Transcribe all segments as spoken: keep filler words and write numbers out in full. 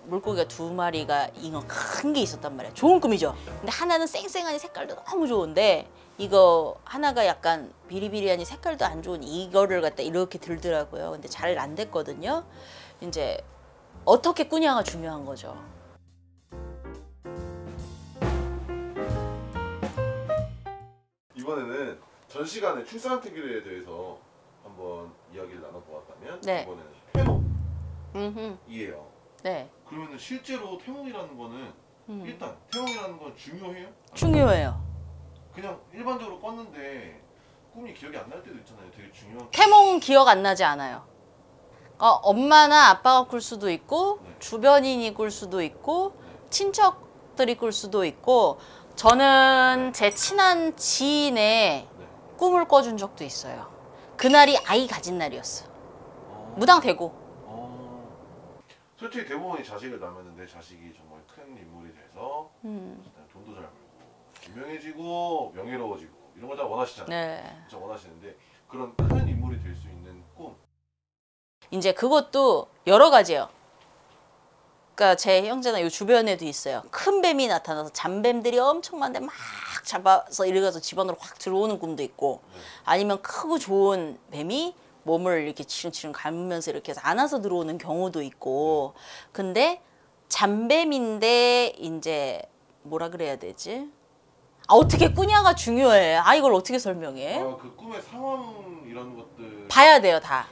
물고기가 두 마리가 잉어 큰 게 있었단 말이야. 좋은 꿈이죠. 근데 하나는 쌩쌩하니 색깔도 너무 좋은데 이거 하나가 약간 비리비리하니 색깔도 안 좋은 이거를 갖다 이렇게 들더라고요. 근데 잘 안 됐거든요. 이제 어떻게 꾸냐가 중요한 거죠. 이번에는 전 시간에 출산특기에 대해서 한번 이야기를 나눠보았다면 네. 이번에는 태몽이에요. 네. 그러면 실제로 태몽이라는 거는 음. 일단 태몽이라는 건 중요해요? 중요해요. 그냥 일반적으로 꿨는데 꿈이 기억이 안 날 때도 있잖아요. 되게 중요한. 태몽은 기억 안 나지 않아요. 어, 엄마나 아빠가 꿀 수도 있고 네. 주변인이 꿀 수도 있고 네. 친척들이 꿀 수도 있고 저는 제 친한 지인의 네. 꿈을 꿔준 적도 있어요. 그날이 아이 가진 날이었어. 어... 무당되고. 어... 솔직히 대부분이 자식을 낳으면 내 자식이 정말 큰 인물이 돼서 음. 돈도 잘 벌고 유명해지고 명예로워지고 이런 걸 다 원하시잖아요. 네. 진짜 원하시는데 그런 큰 인물이 될 수 있는 꿈. 이제 그것도 여러 가지예요. 그러니까 제 형제나 이 주변에도 있어요. 큰 뱀이 나타나서 잠뱀들이 엄청 많은데 막 잡아서 이래가서 집안으로 확 들어오는 꿈도 있고 네. 아니면 크고 좋은 뱀이 몸을 이렇게 치릉치릉 감으면서 이렇게 해서 안아서 들어오는 경우도 있고 근데 잠뱀인데 이제 뭐라 그래야 되지? 아, 어떻게 꾸냐가 중요해. 아 이걸 어떻게 설명해? 아, 그 꿈의 상황 이런 것들 봐야 돼요 다.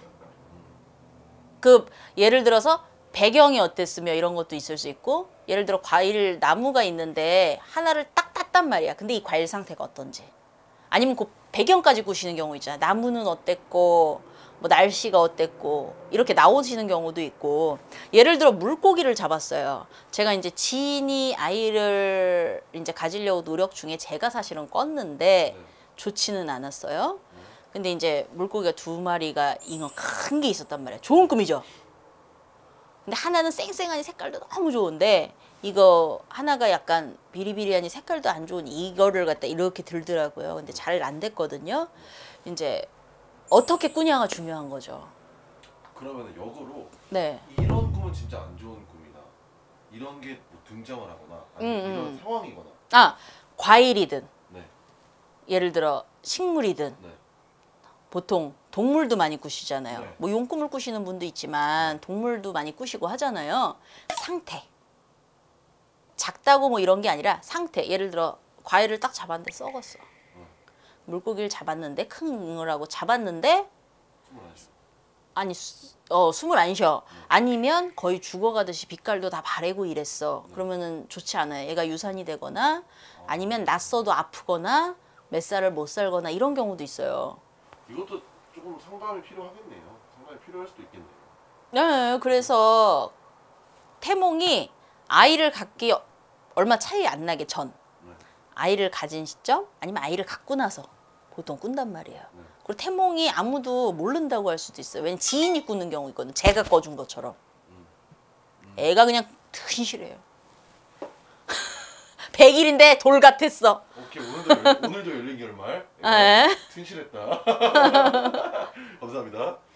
그 예를 들어서 배경이 어땠으며 이런 것도 있을 수 있고 예를 들어 과일 나무가 있는데 하나를 딱 땄단 말이야. 근데 이 과일 상태가 어떤지 아니면 그 배경까지 꾸시는 경우 있잖아. 나무는 어땠고 뭐 날씨가 어땠고 이렇게 나오시는 경우도 있고 예를 들어 물고기를 잡았어요. 제가 이제 지인이 아이를 이제 가지려고 노력 중에 제가 사실은 껐는데 네. 좋지는 않았어요. 근데 이제 물고기가 두 마리가 잉어 큰 게 있었단 말이야. 좋은 꿈이죠. 근데 하나는 쌩쌩하니 색깔도 너무 좋은데 이거 하나가 약간 비리비리하니 색깔도 안 좋은 이거를 갖다 이렇게 들더라고요. 근데 잘 안 됐거든요. 이제 어떻게 꾸냐가 중요한 거죠. 그러면 역으로 네. 이런 꿈은 진짜 안 좋은 꿈이다. 이런 게 뭐 등장을 하거나 아니면 음, 이런 음. 상황이거나. 아 과일이든 네. 예를 들어 식물이든 네. 보통 동물도 많이 꾸시잖아요. 네. 뭐 용꿈을 꾸시는 분도 있지만 네. 동물도 많이 꾸시고 하잖아요. 상태. 작다고 뭐 이런 게 아니라 상태. 예를 들어 과일을 딱 잡았는데 썩었어. 네. 물고기를 잡았는데 큰 잉어라고 잡았는데 숨을 안 쉬어. 아니 어, 숨을 안 쉬어. 네. 아니면 거의 죽어가듯이 빛깔도 다 바래고 이랬어. 네. 그러면은 좋지 않아요. 얘가 유산이 되거나 아. 아니면 낯서도 아프거나 몇 살을 못 살거나 이런 경우도 있어요. 이것도 조금 상담이 필요하겠네요. 상담이 필요할 수도 있겠네요. 네, 그래서 태몽이 아이를 갖기 얼마 차이 안 나게 전 네. 아이를 가진 시점 아니면 아이를 갖고 나서 보통 꾼단 말이에요. 네. 그리고 태몽이 아무도 모른다고 할 수도 있어요. 왜냐면 지인이 꾸는 경우 있거든요. 제가 꺼준 것처럼. 음. 음. 애가 그냥 튼실해요. 백 일인데 돌 같았어. 오케이, 오늘도, 열, 오늘도 열린 결말. 튼실했다. 감사합니다.